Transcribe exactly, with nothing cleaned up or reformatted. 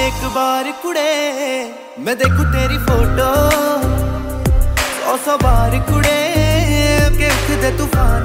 एक बार कुड़े मैं देखूं तेरी फोटो, सौ सौ बार कुड़े के उठदे तूफान